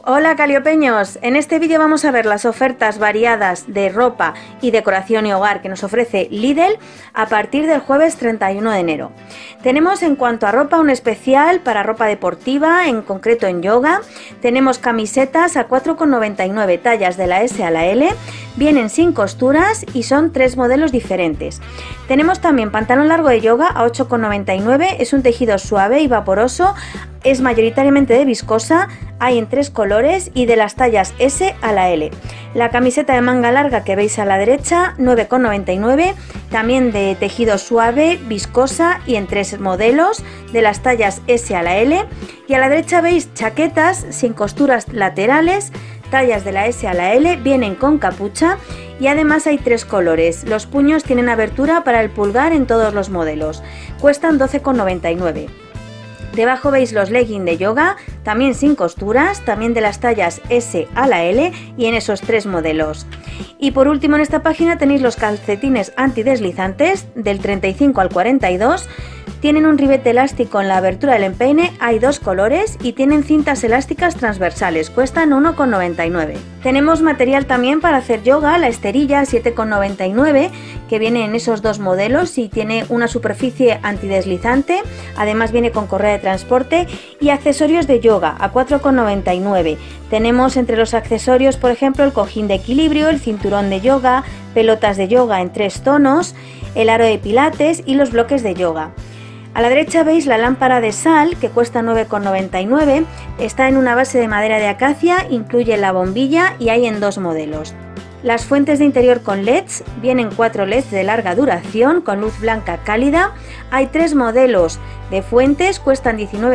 Hola caliopeños, en este vídeo vamos a ver las ofertas variadas de ropa y decoración y hogar que nos ofrece Lidl a partir del jueves 31 de enero. Tenemos en cuanto a ropa un especial para ropa deportiva, en concreto en yoga. Tenemos camisetas a 4,99, tallas de la S a la L, vienen sin costuras y son 3 modelos diferentes. Tenemos también pantalón largo de yoga a 8,99, es un tejido suave y vaporoso, es mayoritariamente de viscosa, hay en 3 colores y de las tallas S a la L. La camiseta de manga larga que veis a la derecha, 9,99, también de tejido suave, viscosa y en 3 modelos, de las tallas S a la L. Y a la derecha veis chaquetas sin costuras laterales, tallas de la S a la L, vienen con capucha y además hay 3 colores. Los puños tienen abertura para el pulgar en todos los modelos, cuestan 12,99. Debajo veis los leggings de yoga, también sin costuras, también de las tallas S a la L y en esos 3 modelos. Y por último en esta página tenéis los calcetines antideslizantes del 35 al 42. Tienen un ribete elástico en la abertura del empeine, hay 2 colores y tienen cintas elásticas transversales, cuestan 1,99. Tenemos material también para hacer yoga, la esterilla 7,99, que viene en esos 2 modelos y tiene una superficie antideslizante, además viene con correa de transporte, y accesorios de yoga a 4,99. Tenemos entre los accesorios, por ejemplo, el cojín de equilibrio, el cinturón de yoga, pelotas de yoga en 3 tonos, el aro de pilates y los bloques de yoga. A la derecha veis la lámpara de sal que cuesta 9,99, está en una base de madera de acacia, incluye la bombilla y hay en 2 modelos. Las fuentes de interior con LEDs, vienen 4 LEDs de larga duración con luz blanca cálida, hay 3 modelos de fuentes, cuestan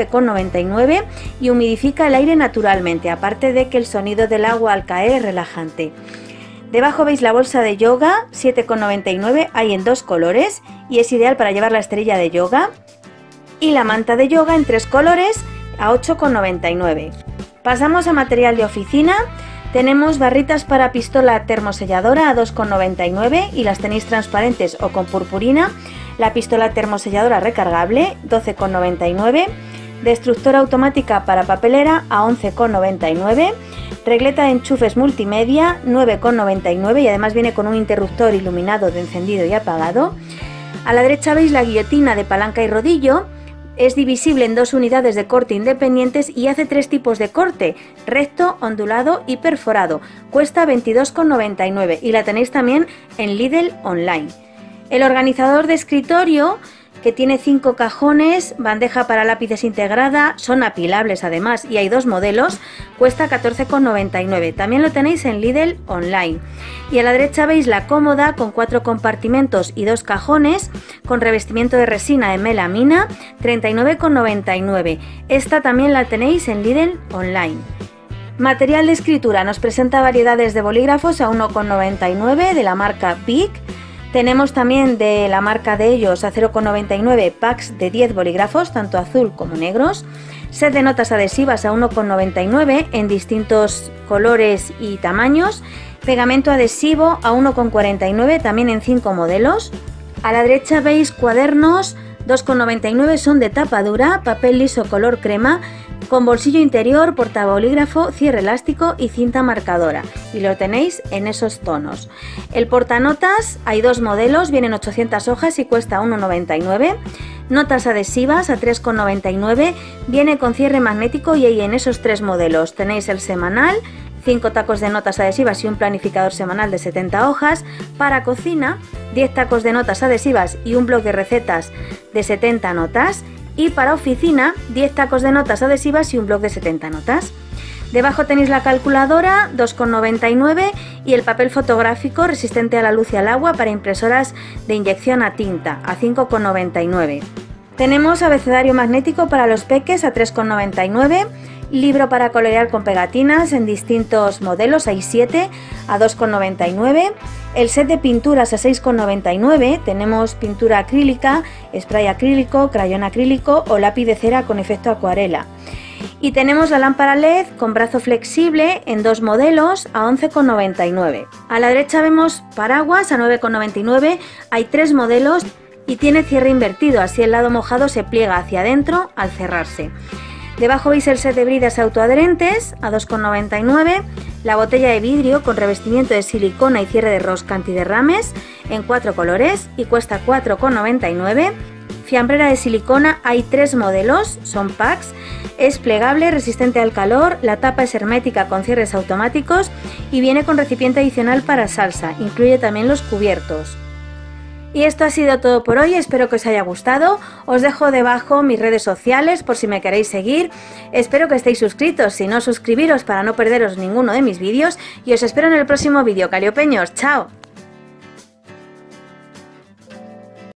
19,99 y humidifica el aire naturalmente, aparte de que el sonido del agua al caer es relajante. Debajo veis la bolsa de yoga, 7,99, hay en 2 colores y es ideal para llevar la esterilla de yoga. Y la manta de yoga en 3 colores a 8,99. Pasamos a material de oficina. Tenemos barritas para pistola termoselladora a 2,99 y las tenéis transparentes o con purpurina. La pistola termoselladora recargable, 12,99. Destructora automática para papelera a 11,99. Regleta de enchufes multimedia, 9,99 y además viene con un interruptor iluminado de encendido y apagado. A la derecha veis la guillotina de palanca y rodillo. Es divisible en 2 unidades de corte independientes y hace 3 tipos de corte, recto, ondulado y perforado. Cuesta 22,99 y la tenéis también en Lidl Online. El organizador de escritorio, que tiene 5 cajones, bandeja para lápices integrada, son apilables además y hay 2 modelos, cuesta 14,99. También lo tenéis en Lidl Online. Y a la derecha veis la cómoda con 4 compartimentos y 2 cajones, con revestimiento de resina de melamina, 39,99. Esta también la tenéis en Lidl Online. Material de escritura, nos presenta variedades de bolígrafos a 1,99 de la marca Bic. Tenemos también de la marca de ellos a 0,99 packs de 10 bolígrafos, tanto azul como negros. Set de notas adhesivas a 1,99 en distintos colores y tamaños. Pegamento adhesivo a 1,49 también en 5 modelos. A la derecha veis cuadernos, 2,99 son de tapa dura, papel liso color crema, con bolsillo interior, portabolígrafo, cierre elástico y cinta marcadora, y lo tenéis en esos tonos. El portanotas, hay 2 modelos, vienen 800 hojas y cuesta 1,99. Notas adhesivas a 3,99, viene con cierre magnético y hay en esos 3 modelos. Tenéis el semanal, 5 tacos de notas adhesivas y un planificador semanal de 70 hojas. Para cocina, 10 tacos de notas adhesivas y un bloc de recetas de 70 notas. Y para oficina, 10 tacos de notas adhesivas y un bloc de 70 notas. Debajo tenéis la calculadora, 2,99 y el papel fotográfico resistente a la luz y al agua para impresoras de inyección a tinta, a 5,99. Tenemos abecedario magnético para los peques a 3,99. Libro para colorear con pegatinas en distintos modelos, hay 7 a 2,99. El set de pinturas a 6,99. Tenemos pintura acrílica, spray acrílico, crayón acrílico o lápiz de cera con efecto acuarela. Y tenemos la lámpara LED con brazo flexible en 2 modelos a 11,99. A la derecha vemos paraguas a 9,99. Hay 3 modelos y tiene cierre invertido, así el lado mojado se pliega hacia adentro al cerrarse. Debajo veis el set de bridas autoadherentes a 2,99, la botella de vidrio con revestimiento de silicona y cierre de rosca antiderrames en 4 colores y cuesta 4,99. Fiambrera de silicona, hay 3 modelos, son packs, es plegable, resistente al calor, la tapa es hermética con cierres automáticos y viene con recipiente adicional para salsa, incluye también los cubiertos. Y esto ha sido todo por hoy, espero que os haya gustado, os dejo debajo mis redes sociales por si me queréis seguir, espero que estéis suscritos, si no suscribiros para no perderos ninguno de mis vídeos y os espero en el próximo vídeo, caliopeños, ¡chao!